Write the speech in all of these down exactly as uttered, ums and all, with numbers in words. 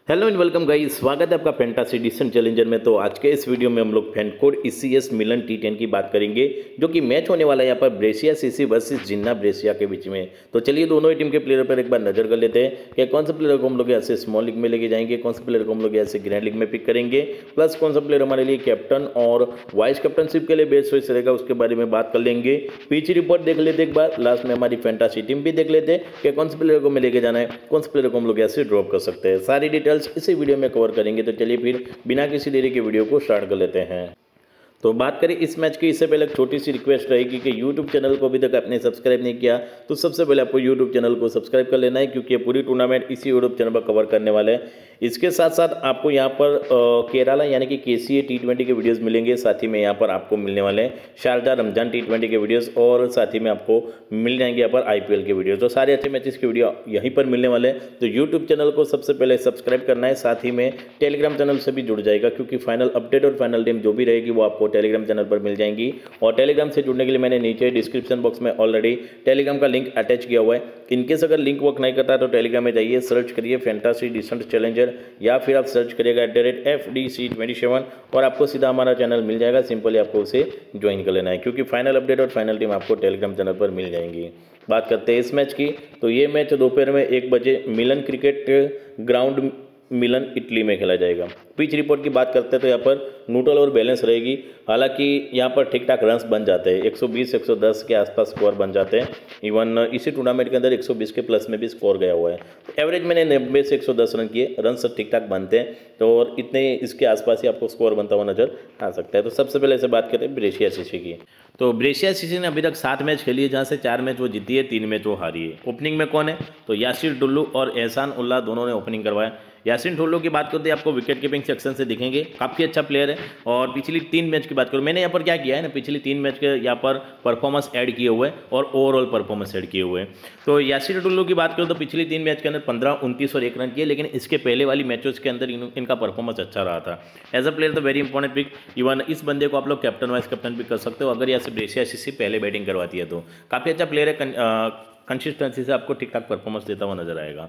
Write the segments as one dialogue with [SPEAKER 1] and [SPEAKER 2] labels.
[SPEAKER 1] Hello and welcome guys, स्वागत है आपका फैंटासी डिसीजन चैलेंजर में। तो आज के इस वीडियो में हम लोग FanCode ECS Milan T ten की बात करेंगे, जो कि मैच होने वाला है यहाँ पर Brescia CC versus Jinnah Brescia के बीच में। तो चलिए दोनों ही टीम के प्लेयर पर एक बार नजर कर लेते हैं कि कौन सा प्लेयर को हम लोग ऐसे स्मॉल लीग में लेके जाएंगे, कौन सा प्लेयर को हम लोग ऐसे ग्रैंड लीग में पिक करेंगे, प्लस कौन सा प्लेयर हमारे लिए कैप्टन और वाइस कैप्टनशिप के लिए बेस्ट चॉइस रहेगा, उसके बारे में बात कर लेंगे। पिच रिपोर्ट देख लेते एक बार, लास्ट में हमारी फैंटासी टीम भी देख लेते हैं कि कौन से प्लेयर को हमें लेके जाना है, कौन से प्लेयर को हम लोग ऐसे ड्रॉप कर सकते हैं। सारी डिटेल्स इसी वीडियो में कवर करेंगे। तो चलिए फिर बिना किसी देरी के वीडियो को स्टार्ट कर लेते हैं। तो बात करें इस मैच की, इससे पहले एक छोटी सी रिक्वेस्ट रहेगी कि यूट्यूब चैनल को अभी तक आपने सब्सक्राइब नहीं किया तो सबसे पहले आपको यूट्यूब चैनल को सब्सक्राइब कर लेना है, क्योंकि ये पूरी टूर्नामेंट इसी यूट्यूब चैनल पर कवर करने वाले हैं। इसके साथ साथ आपको यहाँ पर केरला यानी कि केसीए टी ट्वेंटी के वीडियोस मिलेंगे, साथ ही में यहाँ पर आपको मिलने वाले हैं शारजा रमजान टी ट्वेंटी के वीडियोस, और साथ ही में आपको मिल जाएंगे यहाँ पर आईपीएल के वीडियोस। तो सारे अच्छे मैचेस के वीडियो यहीं पर मिलने वाले हैं। तो यूट्यूब चैनल को सबसे पहले सब्सक्राइब करना है, साथ ही में टेलीग्राम चैनल से भी जुड़ जाएगा, क्योंकि फाइनल अपडेट और फाइनल टीम जो भी रहेगी वो आपको टेलीग्राम चैनल पर मिल जाएंगी। और टेलीग्राम से जुड़ने के लिए मैंने नीचे डिस्क्रिप्शन बॉक्स में ऑलरेडी टेलीग्राम का लिंक अटैच किया हुआ है। इनकेस अगर लिंक वर्क नहीं करता तो टेलीग्राम में जाइए, सर्च करिए फैंटासी डिसेंट चैलेंजर, या फिर आप सर्च करिएगा at the rate F D C twenty seven और आपको सीधा हमारा चैनल मिल जाएगा। सिंपली आपको उसे ज्वाइन कर लेना है, क्योंकि फाइनल अपडेट और फाइनल टीम आपको टेलीग्राम चैनल पर मिल जाएंगी। बात करते हैं इस मैच की, तो ये मैच दोपहर में एक बजे Milan cricket ground Milan Italy में खेला जाएगा। पिच रिपोर्ट की बात करते हैं तो यहाँ पर न्यूट्रल और बैलेंस रहेगी। हालांकि यहाँ पर ठीक ठाक रन्स बन जाते हैं, एक सौ बीस एक सौ दस के आसपास स्कोर बन जाते हैं। इवन इसी टूर्नामेंट के अंदर एक सौ बीस के प्लस में भी स्कोर गया हुआ है। तो एवरेज मैंने नब्बे से एक सौ दस रन किए, रन सब ठीक ठाक बनते हैं, तो और इतने इसके आसपास ही आपको स्कोर बनता हुआ नजर आ सकता है। तो सबसे पहले से बात करें ब्रेशिया सीसी की, तो ब्रेशिया सीसी ने अभी तक सात मैच खेली है, जहाँ से चार मैच वो जीती है, तीन मैच वो हारी है। ओपनिंग में कौन है, तो यासिर डुल्लू और एहसान उल्लाह दोनों ने ओपनिंग करवाया। यासिन डुल्लू की बात करते हैं, आपको विकेट कीपिंग सेक्शन से दिखेंगे, काफ़ी अच्छा प्लेयर है। और पिछली तीन मैच की बात करूँ, मैंने यहाँ पर क्या किया है ना, पिछली तीन मैच के यहाँ पर परफॉर्मेंस ऐड किए हुए हैं और ओवरऑल परफॉर्मेंस ऐड किए हुए हैं। तो यासिर डुल्लू की बात करूँ तो पिछली तीन मैच के अंदर पंद्रह उनतीस और एक रन किए, लेकिन इसके पहले वाली मैचेस के अंदर इन, इनका परफॉर्मेंस अच्छा रहा था। एज अ प्लेयर तो वेरी इंपॉर्टेंट पिक। इवन इस बंदे को आप लोग कैप्टन वाइस कैप्टन भी कर सकते हो, अगर यहाँ से ब्रेशिया सीसी पहले बैटिंग करवाती है तो काफ़ी अच्छा प्लेयर है। कंसिस्टेंसी से आपको ठीक ठाक परफॉर्मेंस देता हुआ नजर आएगा।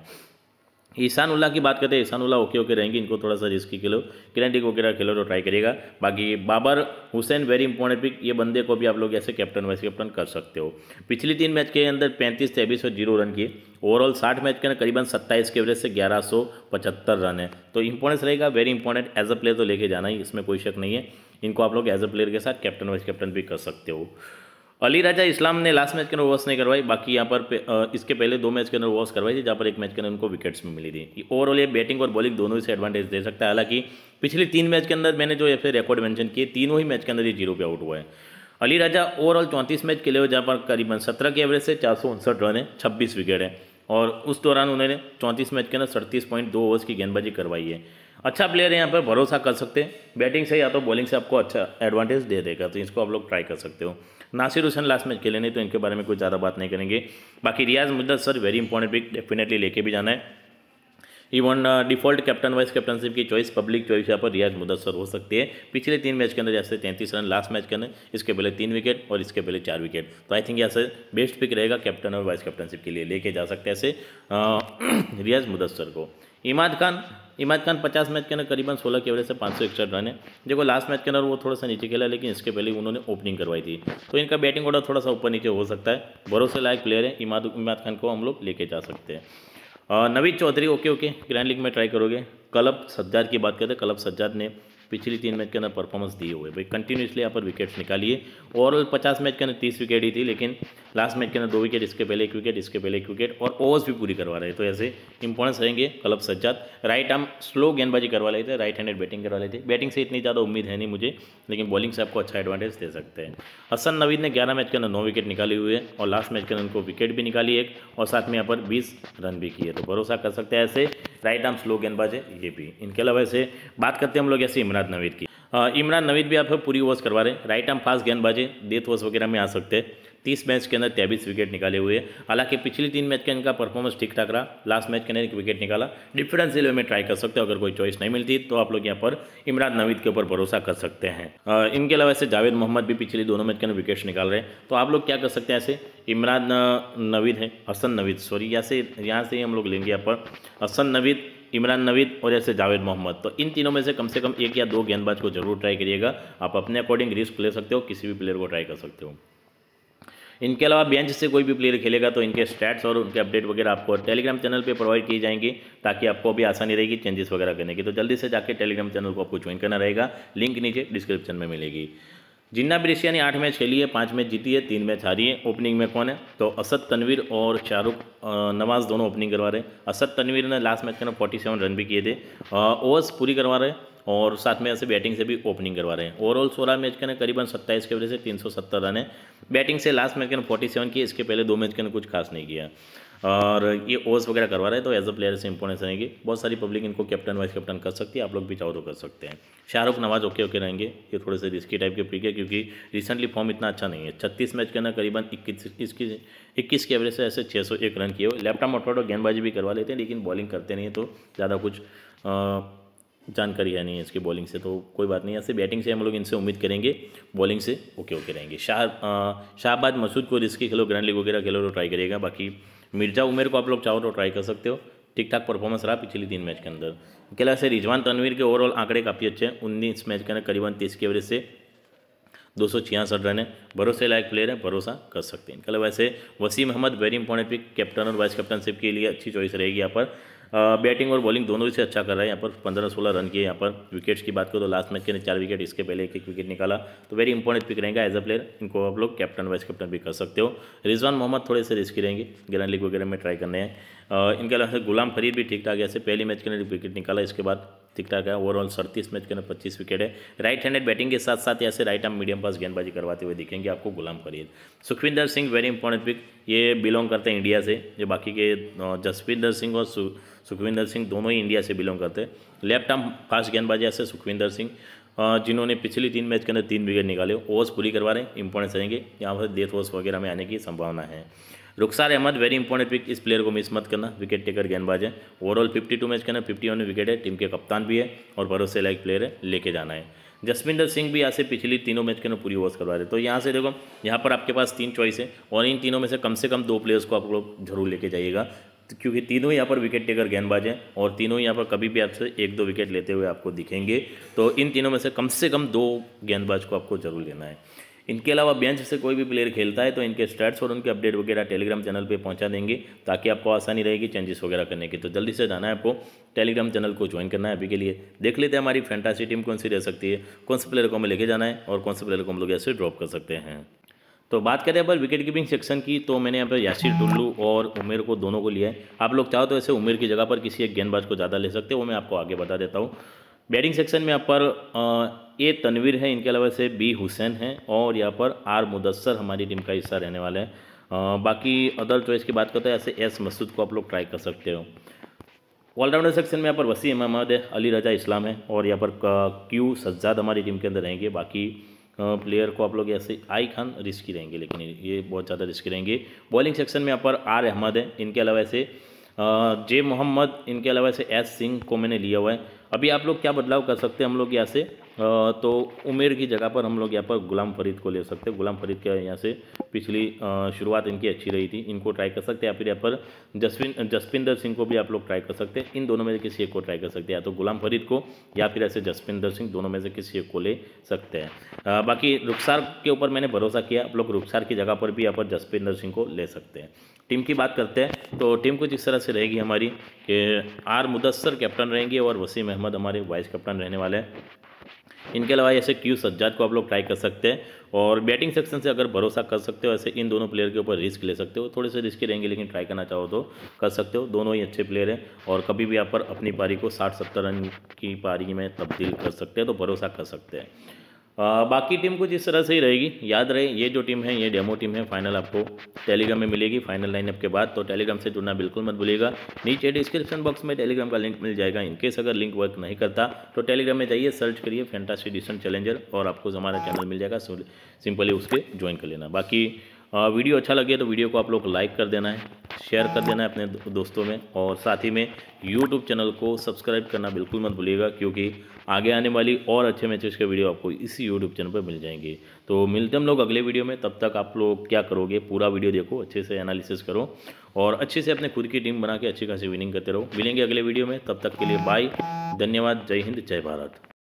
[SPEAKER 1] ईशान उल्लाह की बात करते हैं, ईशान उल्लाह ओके ओके रहेंगे, इनको थोड़ा सा रिस्की खेलो, ग्रैंडिक वगैरह खेलो तो ट्राई करिएगा। बाकी Babar Hussain very important pick, ये बंदे को भी आप लोग ऐसे कैप्टन वाइस कैप्टन कर सकते हो। पिछली तीन मैच के अंदर पैंतीस तेईस और जीरो रन किए, ओवरऑल साठ मैच के अंदर करीबन सत्ताईस के एवरेज से ग्यारह सौ पचहत्तर रन है। तो इंपॉर्टेंस रहेगा, very important. As a player तो लेके जाना ही, इसमें कोई शक नहीं है। इनको आप लोग एज अ प्लेयर के साथ कैप्टन वाइस कैप्टन भी कर सकते हो। अली राजा इस्लाम ने लास्ट मैच के अंदर वॉश नहीं करवाई, बाकी यहाँ पर इसके पहले दो मैच के अंदर वॉश करवाई थी, जहाँ पर एक मैच के अंदर उनको विकेट्स में मिली थी। ओवरऑल ये बैटिंग और बॉलिंग दोनों ही से एडवांटेज दे सकता है। हालांकि पिछली तीन मैच के अंदर मैंने जो ऐसे रिकॉर्ड मेंशन किए, तीनों ही मैच के अंदर ये जीरो पे आउट हुआ है। अली राजा ओवरऑल चौंतीस मैच खेले हुए, जहाँ पर करीबन सत्रह के एवरेज से चार सौ उनसठ रन है, छब्बीस विकेट है, और उस दौरान उन्होंने चौंतीस मैच के अंदर सड़तीस पॉइंट दो ओवर्स की गेंदबाजी करवाई है। अच्छा प्लेयर है, यहाँ पर भरोसा कर सकते हैं, बैटिंग से या तो बॉलिंग से आपको अच्छा एडवांटेज दे देगा, तो इसको आप लोग ट्राई कर सकते हो। नासिर हुसैन लास्ट मैच खेले नहीं, तो इनके बारे में कुछ ज़्यादा बात नहीं करेंगे। बाकी Riaz Mudassar very important pick, definitely लेके भी जाना है। Even default captain vice captainship की चॉइस, पब्लिक चॉइस यहाँ पर रियाज मुदस्सर हो सकती है। पिछले तीन मैच के अंदर जैसे तैंतीस रन, लास्ट मैच के अंदर इसके पहले तीन विकेट और इसके पहले चार विकेट, तो आई थिंक यहाँ से बेस्ट पिक रहेगा कैप्टन और वाइस कैप्टनशिप के लिए, लेके जा सकते हैं ऐसे रियाज मुदस्सर को। इमाद खान इमाद खान पचास मैच के अंदर करीबन सोलह के एवरेज से पाँच सौ इकसठ रन है। देखो लास्ट मैच के अंदर वो थोड़ा सा नीचे खेला, लेकिन इसके पहले उन्होंने ओपनिंग करवाई थी, तो इनका बैटिंग ऑर्डर थोड़ा सा ऊपर नीचे हो सकता है। भरोसे लायक प्लेयर है, इमाद इमाद खान को हम लोग लेके जा सकते हैं। Naveed Chaudhry okay okay grand league में ट्राई करोगे। कलब सज्जाद की बात करते हैं, कलब सज्जाद ने पिछली तीन मैच के अंदर परफॉर्मेंस दिए हुए भाई, कंटिन्यूसली यहाँ पर विकेट्स निकालिए। ओवरऑल पचास मैच के अंदर तीस विकेट ही थी, लेकिन लास्ट मैच के अंदर दो विकेट, इसके पहले एक विकेट, इसके पहले एक विकेट, और ओवर्स भी पूरी करवा रहे, तो ऐसे इंपॉर्टेंस रहेंगे। Kalab Sajjad right arm slow गेंदबाजी करवा लेते हैं, राइट हैंडेड बैटिंग करवा लेते हैं। बैटिंग से इतनी ज़्यादा उम्मीद है नहीं मुझे, लेकिन बॉलिंग से आपको अच्छा एडवांटेज दे सकते हैं। हसन नवीद ने ग्यारह मैच के अंदर नौ विकेट निकाली हुई है, और लास्ट मैच के अंदर उनको विकेट भी निकाली एक, और साथ में यहाँ पर बीस रन भी किए, तो भरोसा कर सकते हैं ऐसे। राइट आर्म स्लो गेंदबाज है ये भी। इनके अलावा ऐसे बात करते हैं हम लोग ऐसे इमरान नवीद की। इमरान नवीद भी आप पूरी ओवर्स करवा रहे हैं, राइट आर्म फास्ट गेंदबाजी, डेथ ओवर्स वगैरह में आ सकते हैं। तीस मैच के अंदर तेईस विकेट निकाले हुए हैं। हालांकि पिछली तीन मैच का इनका परफॉर्मेंस ठीक ठाक रहा, लास्ट मैच के अंदर एक विकेट निकाला। डिफरेंशियल में ट्राई कर सकते हो, अगर कोई चॉइस नहीं मिलती तो आप लोग यहाँ पर इमरान नवीद के ऊपर भरोसा कर सकते हैं। आ, इनके अलावा ऐसे जावेद मोहम्मद भी पिछली दोनों मैच के अंदर विकेट्स निकाल रहे हैं, तो आप लोग क्या कर सकते हैं ऐसे। इमरान नवीद है, हसन नवीद सॉरी, यहाँ से यहाँ से हम लोग लेंगे यहाँ पर हसन नवीद, इमरान नवीद और ऐसे जावेद मोहम्मद। तो इन तीनों में से कम से कम एक या दो गेंदबाज को जरूर ट्राई करिएगा। आप अपने अकॉर्डिंग रिस्क ले सकते हो, किसी भी प्लेयर को ट्राई कर सकते हो। इनके अलावा बेंच से कोई भी प्लेयर खेलेगा तो इनके स्टैट्स और उनके अपडेट वगैरह आपको टेलीग्राम चैनल पे प्रोवाइड की जाएंगी, ताकि आपको भी आसानी रहेगी चेंजेस वगैरह करने की। तो जल्दी से जाके टेलीग्राम चैनल को आपको ज्वाइन करना रहेगा, लिंक नीचे डिस्क्रिप्शन में मिलेगी। जिन्ना ब्रेसिया ने आठ मैच खेली है, पाँच मैच जीती है, तीन मैच हारी है। ओपनिंग में कौन है तो असद तनवीर और शाहरुख नवाज दोनों ओपनिंग करवा रहे हैं। असद तनवीर ने लास्ट मैच के ना फोर्टी सेवन रन भी किए थे, ओवर्स पूरी करवा रहे हैं और साथ में ऐसे बैटिंग से भी ओपनिंग करवा रहे हैं। ओवरऑल सोलह मैच के ना करीबन सत्ताईस के वजह से तीन सौ सत्तर रन है। बैटिंग से लास्ट मैच के ना फोर्टी सेवन किए, इसके पहले दो मैच के ना कुछ खास नहीं किया और ये ओवर्स वगैरह करवा रहे हैं। तो एज अ प्लेयर से इंपॉर्टेंस रहेंगे। बहुत सारी पब्लिक इनको कैप्टन वाइस कैप्टन कर सकती है, आप लोग भी चाहो तो कर सकते हैं। शाहरुख नवाज ओके ओके रहेंगे, ये थोड़े से रिस्की टाइप के पिक है क्योंकि रिसेंटली फॉर्म इतना अच्छा नहीं है। छत्तीस मैच के ना करीबन इक्कीस इक्कीस इक्कीस के एवरेज से ऐसे छः सौ एक रन किए हुए। लेफ्ट आर्म ऑटो गेंदबाजी भी करवा लेते हैं, लेकिन बॉलिंग करते नहीं है, तो ज़्यादा कुछ आ, जानकारी है नहीं है इसकी बॉलिंग से, तो कोई बात नहीं। ऐसे बैटिंग से हम लोग इनसे उम्मीद करेंगे, बॉलिंग से ओके ओके रहेंगे। शाह शाहबाज मसूद को रिस्की खेलो, ग्रैंड लीग वगैरह खेलो तो ट्राई करिएगा। बाकी मिर्जा उमेर को आप लोग चाहो तो ट्राई कर सकते हो, ठीक ठाक परफॉर्मेंस रहा पिछली तीन मैच के अंदर। अकेला से रिजवान तनवीर के ओवरऑल आंकड़े काफ़ी अच्छे हैं, उन्नीस मैच के अंदर करीबन तीस के एवरेज से दो सौ छियासठ रन है। भरोसे लायक प्लेयर है, भरोसा कर सकते हैं। इनके वैसे Waseem Ahmed very important pick, captain और वाइस कैप्टनशिप के लिए अच्छी चॉइस रहेगी यहाँ पर। बैटिंग और बॉलिंग दोनों ही से अच्छा कर रहा है। यहाँ पर पंद्रह सोलह रन किए। यहाँ पर विकेट्स की बात करो तो लास्ट मैच के चार विकेट, इसके पहले एक एक विकेट निकाला, तो वेरी इंपॉर्टेंट पिक रहेगा एज अ प्लेयर। इनको आप लोग कैप्टन वाइस कैप्टन भी कर सकते हो। रिजवान मोहम्मद थोड़े से रिस्की रहेंगे, ग्रैंड लीग वगैरह में ट्राई करने हैं। इनके अलावा गुलाम फरीद भी ठीक ठाक, ऐसे पहले मैच के अंदर विकेट निकाला, इसके बाद ठीक ठाक है। ओवरऑल सड़तीस मैच के अंदर पच्चीस विकेट है। राइट हैंडेड बैटिंग के साथ साथ ऐसे राइट आर्म मीडियम पास गेंदबाजी करवाते हुए दिखेंगे आपको Ghulam Farid. Sukhwinder Singh very important pick, ये बिलोंग करते हैं इंडिया से, जो बाकी के जसविंदर सिंह और सुखविंदर सिंह दोनों ही इंडिया से बिलोंग करते हैं। लेफ्ट आर्म फास्ट गेंदबाजी ऐसे सुखविंदर सिंह, जिन्होंने पिछली तीन मैच के अंदर तीन विकेट निकाले, ओवर्स पूरी करवा रहे हैं, इंपॉर्टेंस रहेंगे। यहाँ पर डेथ ओवर्स वगैरह में आने की संभावना है। Rukhsar Ahmed very important pick, इस प्लेयर को मिस मत करना, विकेट टेकर गेंदबाज है। ओवरऑल बावन मैच के अंदर इक्यावन विकेट है, टीम के कप्तान भी है और भरोसे लायक प्लेयर है, लेके जाना है। जसविंदर सिंह भी यहाँ से पिछली तीनों मैच के अंदर पूरी ओवर्स करवा रहे। तो यहाँ से देखो, यहाँ पर आपके पास तीन चॉइस है और इन तीनों में से कम से कम दो प्लेयर्स को आप लोग जरूर लेके जाइएगा, क्योंकि तीनों यहाँ पर विकेट टेकर गेंदबाज हैं और तीनों यहाँ पर कभी भी आपसे एक दो विकेट लेते हुए आपको दिखेंगे। तो इन तीनों में से कम से कम दो गेंदबाज को आपको जरूर लेना है। इनके अलावा बेंच से कोई भी प्लेयर खेलता है तो इनके स्टैट्स और उनके अपडेट वगैरह टेलीग्राम चैनल पे पहुंचा देंगे, ताकि आपको आसानी रहेगी चेंजेस वगैरह करने की। तो जल्दी से जाना है आपको, टेलीग्राम चैनल को ज्वाइन करना है। अभी के लिए देख लेते हैं हमारी फैंटासी टीम कौन सी रह सकती है, कौन से प्लेयर को हमें लेके जाना है और कौन से प्लेयर को हम लोग ऐसे ड्रॉप कर सकते हैं। तो बात करें यहाँ पर विकेट कीपिंग सेक्शन की, तो मैंने यहाँ पर यासिर टुल्लू और उमेर को दोनों को लिया है। आप लोग चाहो तो ऐसे उमेर की जगह पर किसी एक गेंदबाज को ज़्यादा ले सकते हो, वो मैं आपको आगे बता देता हूँ। बैटिंग सेक्शन में यहाँ पर ए तनवीर है, इनके अलावा से बी हुसैन है और यहाँ पर आर मुदस्सर हमारी टीम का हिस्सा रहने वाला है। आ, बाकी अदर चॉइस की बात करते हैं, ऐसे एस मसूद को आप लोग ट्राई कर सकते हो। ऑलराउंडर सेक्शन में यहाँ पर वसीम अहमद है, अली रजा इस्लाम है और यहाँ पर क्यू सज्जाद हमारी टीम के अंदर रहेंगे। बाकी प्लेयर को आप लोग ऐसे आई खान रिस्की रहेंगे, लेकिन ये बहुत ज़्यादा रिस्की रहेंगे। बॉलिंग सेक्शन में यहाँ पर आर अहमद है, इनके अलावा ऐसे जे मोहम्मद, इनके अलावा से एस सिंह को मैंने लिया हुआ है। अभी आप लोग क्या बदलाव कर सकते हैं हम लोग यहाँ से, तो उमेर की जगह पर हम लोग यहाँ पर गुलाम फरीद को ले सकते हैं। गुलाम फरीद के यहाँ से पिछली शुरुआत इनकी अच्छी रही थी, इनको ट्राई कर सकते हैं। या फिर यहाँ पर जसविन जसपिंदर सिंह को भी आप लोग ट्राई कर सकते हैं। इन दोनों में से किसी एक को ट्राई कर सकते हैं, या तो गुलाम फरीद को या फिर ऐसे जसपिंदर सिंह, दोनों में से किसी एक को ले सकते हैं। बाकी रुखसार के ऊपर मैंने भरोसा किया, आप लोग रुखसार की जगह पर भी यहाँ पर जसपिंदर सिंह को ले सकते हैं। टीम की बात करते हैं तो टीम कुछ इस तरह से रहेगी हमारी कि आर मुदस्सर कैप्टन रहेंगे और वसीम अहमद हमारे वाइस कैप्टन रहने वाले हैं। इनके अलावा ऐसे क्यू सज्जाद को आप लोग ट्राई कर सकते हैं। और बैटिंग सेक्शन से अगर भरोसा कर सकते हो, ऐसे इन दोनों प्लेयर के ऊपर रिस्क ले सकते हो। थोड़े से रिस्की रहेंगे, लेकिन ट्राई करना चाहो तो कर सकते हो। दोनों ही अच्छे प्लेयर हैं और कभी भी यहाँ पर अपनी पारी को साठ सत्तर रन की पारी में तब्दील कर सकते हैं, तो भरोसा कर सकते हैं। आ, बाकी टीम कुछ इस तरह से ही रहेगी। याद रहे, ये जो टीम है ये डेमो टीम है, फाइनल आपको टेलीग्राम में मिलेगी फाइनल लाइनअप के बाद। तो टेलीग्राम से जुड़ना बिल्कुल मत भूलिएगा। नीचे डिस्क्रिप्शन बॉक्स में टेलीग्राम का लिंक मिल जाएगा। इनकेस अगर लिंक वर्क नहीं करता तो टेलीग्राम में जाइए, सर्च करिए फैंटासी डिसेंट चैलेंजर और आपको हमारा चैनल मिल जाएगा, सिंपली उसके ज्वाइन कर लेना। बाकी आ, वीडियो अच्छा लगे तो वीडियो को आप लोग लाइक कर देना है, शेयर कर देना है अपने दो- दोस्तों में, और साथ ही में यूट्यूब चैनल को सब्सक्राइब करना बिल्कुल मत भूलिएगा, क्योंकि आगे आने वाली और अच्छे मैचेस के वीडियो आपको इसी यूट्यूब चैनल पर मिल जाएंगे। तो मिलते हम लोग अगले वीडियो में। तब तक आप लोग क्या करोगे, पूरा वीडियो देखो, अच्छे से एनालिसिस करो और अच्छे से अपने खुद की टीम बना के अच्छी खासी विनिंग करते रहो। मिलेंगे अगले वीडियो में, तब तक के लिए बाय, धन्यवाद, जय हिंद, जय भारत।